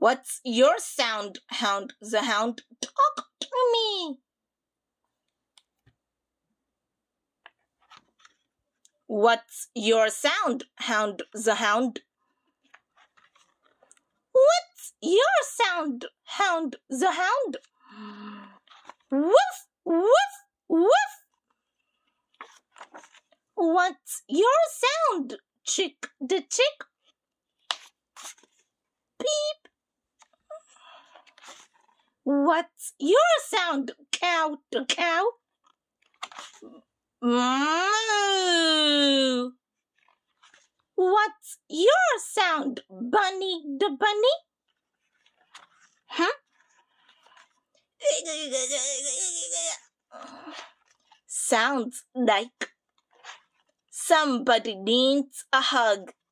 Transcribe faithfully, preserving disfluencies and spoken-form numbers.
What's your sound, Hound the Hound? Talk to me. What's your sound, Hound the Hound? What's your sound, Hound the Hound? Woof, woof, woof. What's your sound, Chick the Chick? Beep. What's your sound, Cow the Cow? Moo. What's your sound, Bunny the Bunny? Huh? Sounds like somebody needs a hug.